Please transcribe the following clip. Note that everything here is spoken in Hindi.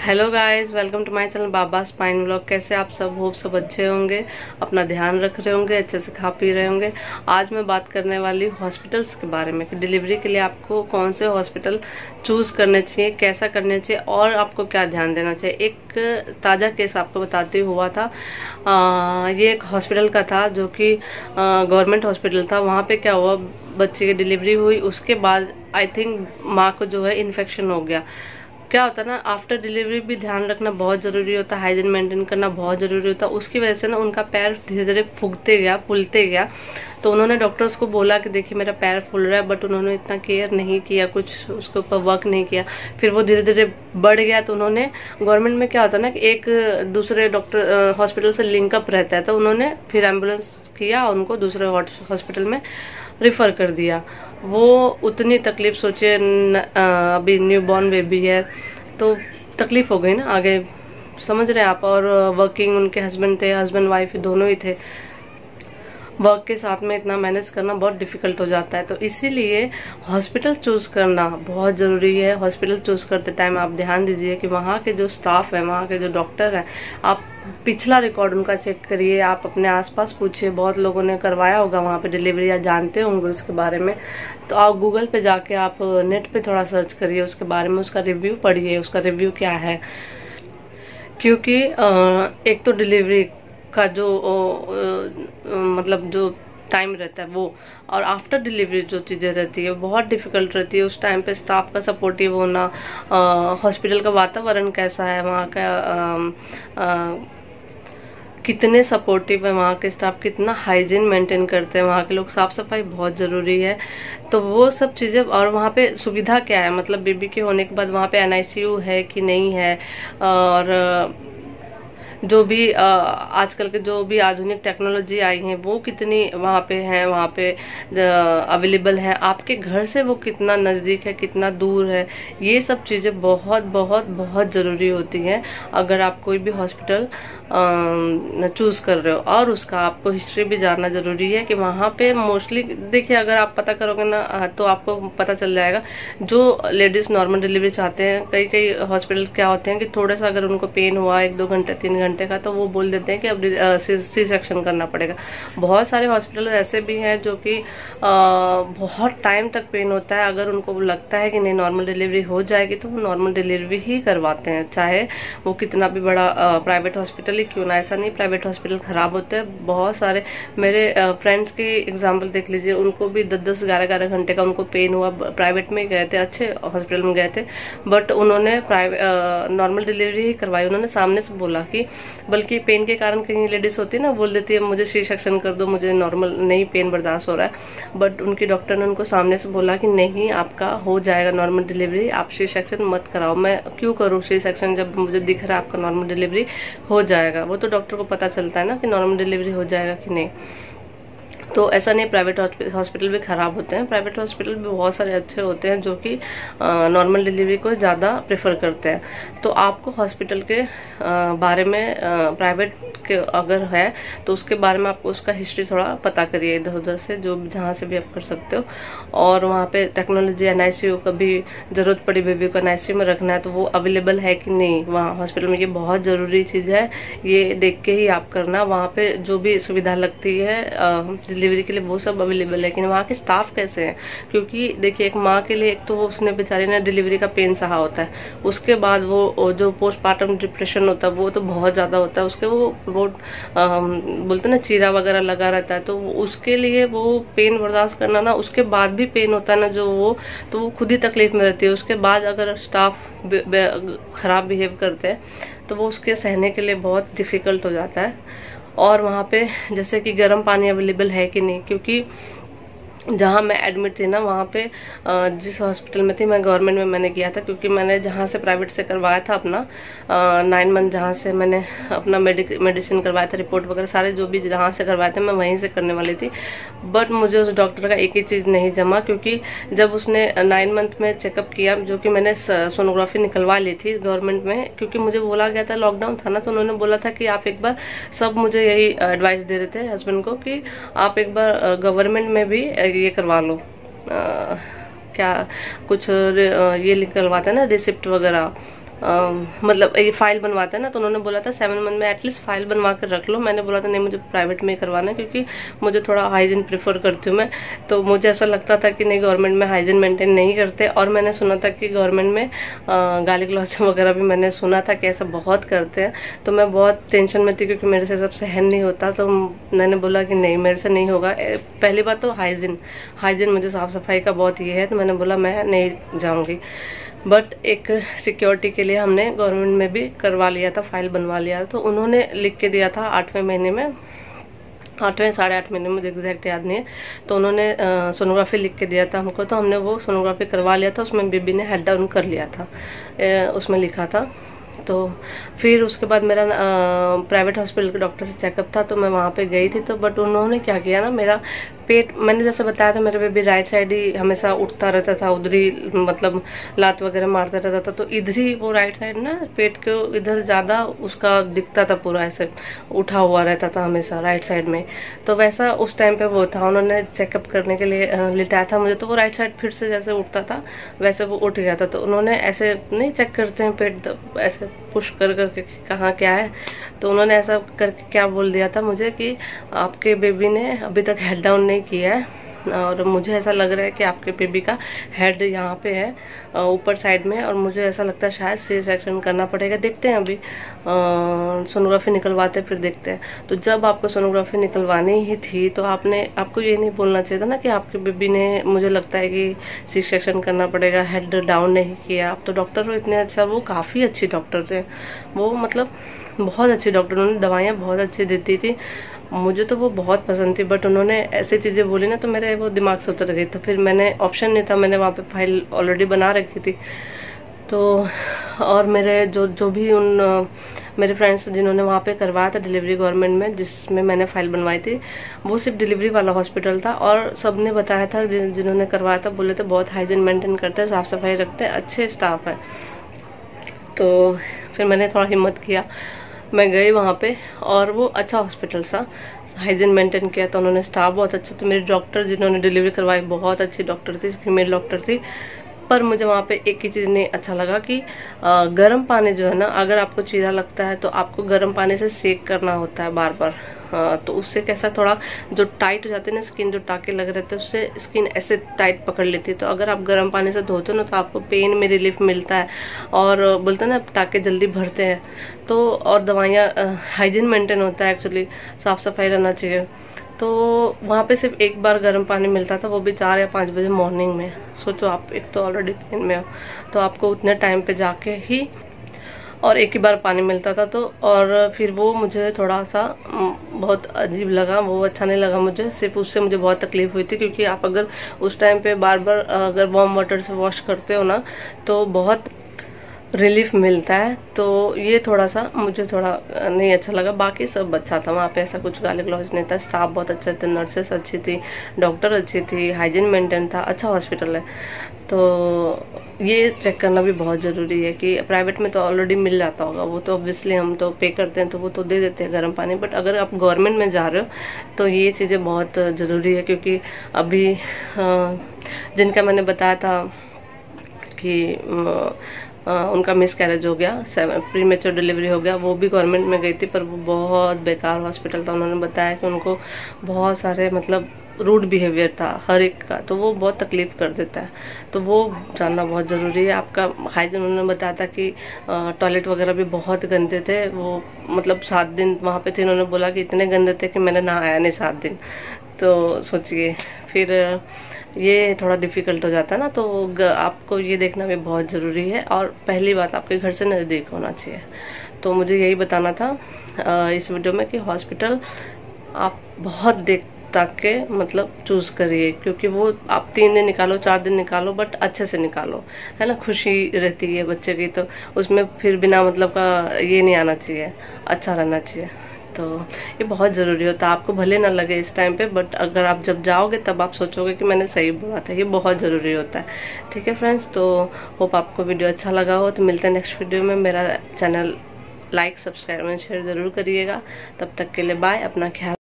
Hello guys, welcome to my channel Baba spine vlog. कैसे आप सब? होप सब अच्छे होंगे, अपना ध्यान रख रहे होंगे, अच्छे से खा पी रहे होंगे। आज मैं बात करने वाली हॉस्पिटल्स के बारे में कि डिलीवरी के लिए आपको कौन से हॉस्पिटल चूज करने चाहिए, कैसा करने चाहिए और आपको क्या ध्यान देना चाहिए। एक ताज़ा केस आपको बताती हुआ था। ये एक हॉस्पिटल का था जो कि गवर्नमेंट हॉस्पिटल था। वहाँ पे क्या हुआ, बच्चे की डिलीवरी हुई, उसके बाद आई थिंक माँ को जो है इन्फेक्शन हो गया। क्या होता है ना, आफ्टर डिलीवरी भी ध्यान रखना बहुत जरूरी होता है, हाइजीन मेंटेन करना बहुत जरूरी होता है। उसकी वजह से ना उनका पैर धीरे धीरे फूलते गया, फूलते गया। तो उन्होंने डॉक्टर्स को बोला कि देखिए मेरा पैर फूल रहा है, बट उन्होंने इतना केयर नहीं किया, कुछ उसके ऊपर वर्क नहीं किया। फिर वो धीरे धीरे बढ़ गया। तो उन्होंने, गवर्नमेंट में क्या होता है ना कि एक दूसरे डॉक्टर हॉस्पिटल से लिंकअप रहता है, तो उन्होंने फिर एम्बुलेंस किया, उनको दूसरे हॉस्पिटल में रिफर कर दिया। वो उतनी तकलीफ, सोचिए अभी न्यू बॉर्न बेबी है तो तकलीफ हो गई ना आगे, समझ रहे हैं आप। और वर्किंग उनके हस्बैंड थे, हस्बैंड वाइफ दोनों ही थे। वर्क के साथ में इतना मैनेज करना बहुत डिफिकल्ट हो जाता है। तो इसीलिए हॉस्पिटल चूज करना बहुत जरूरी है। हॉस्पिटल चूज करते टाइम आप ध्यान दीजिए कि वहाँ के जो स्टाफ है, वहाँ के जो डॉक्टर हैं, आप पिछला रिकॉर्ड उनका चेक करिए। आप अपने आसपास पूछिए, बहुत लोगों ने करवाया होगा वहाँ पे डिलीवरी या जानते होंगे उसके बारे में। तो आप गूगल पे जाके, आप नेट पे थोड़ा सर्च करिए उसके बारे में, उसका रिव्यू पढ़िए, उसका रिव्यू क्या है। क्योंकि एक तो डिलीवरी का जो मतलब जो टाइम रहता है वो, और आफ्टर डिलीवरी जो चीजें रहती है बहुत डिफिकल्ट रहती है। उस टाइम पे स्टाफ का सपोर्टिव होना, हॉस्पिटल का वातावरण कैसा है, वहाँ का कितने सपोर्टिव है, वहाँ के स्टाफ कितना हाइजीन मेंटेन करते हैं, वहाँ के लोग, साफ सफाई बहुत जरूरी है। तो वो सब चीजें, और वहाँ पे सुविधा क्या है, मतलब बेबी के होने के बाद वहाँ पे एनआईसीयू है कि नहीं है, और जो भी आजकल के जो भी आधुनिक टेक्नोलॉजी आई है वो कितनी वहाँ पे है, वहाँ पे अवेलेबल है, आपके घर से वो कितना नजदीक है, कितना दूर है। ये सब चीजें बहुत बहुत बहुत जरूरी होती हैं अगर आप कोई भी हॉस्पिटल चूज कर रहे हो। और उसका आपको हिस्ट्री भी जानना जरूरी है कि वहाँ पे मोस्टली, देखिए अगर आप पता करोगे ना तो आपको पता चल जाएगा। जो लेडीज नॉर्मल डिलीवरी चाहते हैं, कई कई हॉस्पिटल क्या होते हैं कि थोड़ा सा अगर उनको पेन हुआ 1-2 घंटे 3 घंटे का, तो वो बोल देते हैं कि अब सी सेक्शन करना पड़ेगा। बहुत सारे हॉस्पिटल ऐसे भी हैं जो कि बहुत टाइम तक पेन होता है। अगर उनको लगता है कि नहीं नॉर्मल डिलीवरी हो जाएगी, तो वो नॉर्मल डिलीवरी ही करवाते हैं, चाहे वो कितना भी बड़ा प्राइवेट हॉस्पिटल ही क्यों ना। ऐसा नहीं प्राइवेट हॉस्पिटल खराब होते हैं, बहुत सारे मेरे फ्रेंड्स की एग्जाम्पल देख लीजिए। उनको भी 10-10 11-11 घंटे का उनको पेन हुआ, प्राइवेट में गए थे, अच्छे हॉस्पिटल में गए थे, बट उन्होंने नॉर्मल डिलीवरी ही करवाई। उन्होंने सामने से बोला कि, बल्कि पेन के कारण कहीं लेडीज होती है ना, बोल देती है मुझे सी सेक्शन कर दो, मुझे नॉर्मल नहीं पेन बर्दाश्त हो रहा है, बट उनकी डॉक्टर ने उनको सामने से बोला कि नहीं आपका हो जाएगा नॉर्मल डिलीवरी, आप सी सेक्शन मत कराओ। मैं क्यों करूँ सी सेक्शन जब मुझे दिख रहा है आपका नॉर्मल डिलीवरी हो जाएगा। वो तो डॉक्टर को पता चलता है ना कि नॉर्मल डिलीवरी हो जाएगा कि नहीं। तो ऐसा नहीं प्राइवेट हॉस्पिटल भी खराब होते हैं, प्राइवेट हॉस्पिटल भी बहुत सारे अच्छे होते हैं जो कि नॉर्मल डिलीवरी को ज़्यादा प्रेफर करते हैं। तो आपको हॉस्पिटल के बारे में, प्राइवेट के अगर है तो उसके बारे में आपको उसका हिस्ट्री थोड़ा पता करिए इधर उधर से, जो जहाँ से भी आप कर सकते हो। और वहाँ पे टेक्नोलॉजी, एनआईसीयू, कभी जरूरत पड़ी बेबी को एनआईसीयू में रखना है तो वो अवेलेबल है कि नहीं वहाँ हॉस्पिटल में, ये बहुत जरूरी चीज़ है। ये देख के ही आप करना। वहाँ पे जो भी सुविधा लगती है डिलीवरी के लिए वो सब अवेलेबल है, लेकिन वहाँ के स्टाफ कैसे हैं। क्योंकि देखिए एक माँ के लिए, एक तो वो उसने बेचारी ने डिलीवरी का पेन सहा होता है, उसके बाद वो जो पोस्टमार्टम डिप्रेशन होता है वो तो बहुत ज्यादा होता है, उसके वो बोलते ना चीरा वगैरह लगा रहता है, तो उसके लिए वो पेन बर्दाश्त करना ना, उसके बाद भी पेन होता है ना जो वो, तो वो खुद ही तकलीफ में रहती है। उसके बाद अगर स्टाफ खराब बिहेव करते हैं तो वो उसके सहने के लिए बहुत डिफिकल्ट हो जाता है। और वहाँ पे जैसे कि गर्म पानी अवेलेबल है कि नहीं, क्योंकि जहाँ मैं एडमिट थी ना वहाँ पे, जिस हॉस्पिटल में थी मैं, गवर्नमेंट में मैंने किया था, क्योंकि मैंने जहाँ से प्राइवेट से करवाया था अपना 9 मंथ, जहाँ से मैंने अपना मेडिसिन करवाया था, रिपोर्ट वगैरह सारे जो भी जहाँ से करवाए थे मैं वहीं से करने वाली थी। बट मुझे उस डॉक्टर का एक ही चीज़ नहीं जमा, क्योंकि जब उसने 9 मंथ में चेकअप किया, जो कि मैंने सोनोग्राफी निकलवा ली थी गवर्नमेंट में, क्योंकि मुझे बोला गया था, लॉकडाउन था ना, तो उन्होंने बोला था कि आप एक बार, सब मुझे यही एडवाइस दे रहे थे हस्बैंड को कि आप एक बार गवर्नमेंट में भी ये करवा लो, क्या कुछ ये निकलवाते हैं ना रिसिप्ट वगैरह, मतलब ये फाइल बनवाते हैं ना, तो उन्होंने बोला था 7 मंथ में एटलीस्ट फाइल बनवा कर रख लो। मैंने बोला था नहीं, मुझे प्राइवेट में ही करवाना है, क्योंकि मुझे थोड़ा हाइजीन प्रेफर करती हूँ मैं। तो मुझे ऐसा लगता था कि नहीं, गवर्नमेंट में हाइजीन मेंटेन नहीं करते। और मैंने सुना था कि गवर्नमेंट में गाली गलौज वगैरह भी मैंने सुना था कि ऐसा बहुत करते हैं। तो मैं बहुत टेंशन में थी, क्योंकि मेरे से सब सहन नहीं होता। तो मैंने बोला कि नहीं, मेरे से नहीं होगा। पहली बात तो हाइजीन मुझे साफ सफाई का बहुत ये है, तो मैंने बोला मैं नहीं जाऊंगी। बट एक सिक्योरिटी के लिए हमने गवर्नमेंट में भी करवा लिया था, फाइल बनवा लिया। तो उन्होंने लिख के दिया था 8वें महीने में, 8वें 8.5 महीने में, मुझे एग्जैक्ट याद नहीं है। तो उन्होंने सोनोग्राफी लिख के दिया था हमको, तो हमने वो सोनोग्राफी करवा लिया था। उसमें बेबी ने हेड डाउन कर लिया था, उसमें लिखा था। तो फिर उसके बाद मेरा प्राइवेट हॉस्पिटल के डॉक्टर से चेकअप था, तो मैं वहाँ पे गई थी। तो बट उन्होंने क्या किया ना, मेरा पेट, मैंने जैसे बताया था, मेरे बेबी राइट साइड ही हमेशा उठता रहता था, उधर ही मतलब लात वगैरह मारता रहता था। तो इधर ही वो राइट साइड ना, पेट के इधर ज्यादा उसका दिखता था, पूरा ऐसे उठा हुआ रहता था हमेशा राइट साइड में। तो वैसा उस टाइम पे वो था, उन्होंने चेकअप करने के लिए लिटाया था मुझे। तो वो राइट साइड फिर से जैसे उठता था वैसे वो उठ गया था। तो उन्होंने ऐसे नहीं चेक करते हैं पेट, ऐसे पुश कर करके कहाँ क्या है। तो उन्होंने ऐसा करके क्या बोल दिया था मुझे कि आपके बेबी ने अभी तक हेड डाउन नहीं किया है, और मुझे ऐसा लग रहा है कि आपके बेबी का हेड यहाँ पे है, ऊपर साइड में। और मुझे ऐसा लगता है शायद सी सेक्शन करना पड़ेगा। देखते हैं, अभी सोनोग्राफी निकलवाते फिर देखते हैं। तो जब आपको सोनोग्राफी निकलवानी ही थी, तो आपको ये नहीं बोलना चाहिए था ना कि आपके बेबी ने, मुझे लगता है कि सी सेक्शन करना पड़ेगा, हेड डाउन नहीं किया। आप तो डॉक्टर हो इतने अच्छा, वो काफी अच्छी डॉक्टर थे, वो मतलब बहुत अच्छी डॉक्टर, उन्होंने दवाइयाँ बहुत अच्छी देती थी, मुझे तो वो बहुत पसंद थी। बट उन्होंने ऐसी चीजें बोली ना, तो मेरे वो दिमाग से उतर गई। तो फिर मैंने, ऑप्शन नहीं था, मैंने वहाँ पे फाइल ऑलरेडी बना रखी थी। तो और मेरे जो भी मेरे फ्रेंड्स जिन्होंने वहाँ पे करवाया था डिलीवरी गवर्नमेंट में, जिसमें मैंने फाइल बनवाई थी, वो सिर्फ डिलीवरी वाला हॉस्पिटल था। और सबने बताया था, जिन्होंने करवाया था, बोले थे बहुत हाइजीन मेंटेन करते हैं, साफ सफाई रखते हैं, अच्छे स्टाफ है। तो फिर मैंने थोड़ा हिम्मत किया, मैं गई वहाँ पे, और वो अच्छा हॉस्पिटल था, हाइजीन मेंटेन किया था उन्होंने, स्टाफ बहुत अच्छा था। मेरी डॉक्टर जिन्होंने डिलीवरी करवाई बहुत अच्छी डॉक्टर थी, फीमेल डॉक्टर थी। पर मुझे वहाँ पे एक ही चीज नहीं अच्छा लगा कि गर्म पानी जो है ना, अगर आपको चीरा लगता है तो आपको गर्म पानी से सेक करना होता है बार बार। तो उससे कैसा, थोड़ा जो टाइट हो जाते हैं ना स्किन, जो टाके लगे रहते हैं, उससे स्किन ऐसे टाइट पकड़ लेती है। तो अगर आप गर्म पानी से धोते हो ना, तो आपको पेन में रिलीफ मिलता है, और बोलते हैं ना टाके जल्दी भरते हैं। तो और दवाइयाँ, हाइजीन मेंटेन होता है, एक्चुअली साफ सफाई रहना चाहिए। तो वहाँ पे सिर्फ एक बार गर्म पानी मिलता था, वो भी 4 या 5 बजे मॉर्निंग में। सोचो आप, एक तो ऑलरेडी पेन में हो, तो आपको उतने टाइम पे जाके ही, और एक ही बार पानी मिलता था। तो और फिर वो मुझे थोड़ा सा बहुत अजीब लगा, वो अच्छा नहीं लगा मुझे। सिर्फ उससे मुझे बहुत तकलीफ हुई थी, क्योंकि आप अगर उस टाइम पे बार बार अगर वार्म वाटर से वॉश करते हो ना, तो बहुत रिलीफ मिलता है। तो ये थोड़ा सा मुझे थोड़ा नहीं अच्छा लगा। बाकी सब अच्छा था, वहाँ पे ऐसा कुछ गाली गलौज नहीं था, स्टाफ बहुत अच्छे थे, नर्सेस अच्छी थी, डॉक्टर अच्छी थी, हाइजीन मेंटेन था, अच्छा हॉस्पिटल है। तो ये चेक करना भी बहुत जरूरी है कि प्राइवेट में तो ऑलरेडी मिल जाता होगा, वो तो ऑब्वियसली हम तो पे करते हैं, तो वो तो दे देते हैं गर्म पानी। बट अगर आप गवर्नमेंट में जा रहे हो, तो ये चीजें बहुत जरूरी है। क्योंकि अभी जिनका मैंने बताया था कि उनका मिस कैरेज हो गया, प्री मेच्योर डिलीवरी हो गया, वो भी गवर्नमेंट में गई थी, पर वो बहुत बेकार हॉस्पिटल था। उन्होंने बताया कि उनको बहुत सारे मतलब रूड बिहेवियर था हर एक का, तो वो बहुत तकलीफ कर देता है। तो वो जानना बहुत जरूरी है। आपका हाइजीन, उन्होंने बताया था कि टॉयलेट वगैरह भी बहुत गंदे थे। वो मतलब 7 दिन वहाँ पे थे, उन्होंने बोला कि इतने गंदे थे कि मैंने नहाया नहीं 7 दिन। तो सोचिए, फिर ये थोड़ा डिफिकल्ट हो जाता है ना। तो आपको ये देखना भी बहुत जरूरी है। और पहली बात, आपके घर से नजदीक होना चाहिए। तो मुझे यही बताना था इस वीडियो में कि हॉस्पिटल आप बहुत देख ताक के मतलब चूज करिए, क्योंकि वो आप 3 दिन निकालो, 4 दिन निकालो, बट अच्छे से निकालो, है ना। खुशी रहती है बच्चे की, तो उसमें फिर बिना मतलब का ये नहीं आना चाहिए, अच्छा रहना चाहिए। तो ये बहुत जरूरी होता है। आपको भले ना लगे इस टाइम पे, बट अगर आप जब जाओगे तब आप सोचोगे कि मैंने सही बोला था। ये बहुत जरूरी होता है। ठीक है फ्रेंड्स, तो होप आपको वीडियो अच्छा लगा हो। तो मिलते हैं नेक्स्ट वीडियो में। मेरा channel like, subscribe and share जरूर करिएगा। तब तक के लिए बाय, अपना ख्याल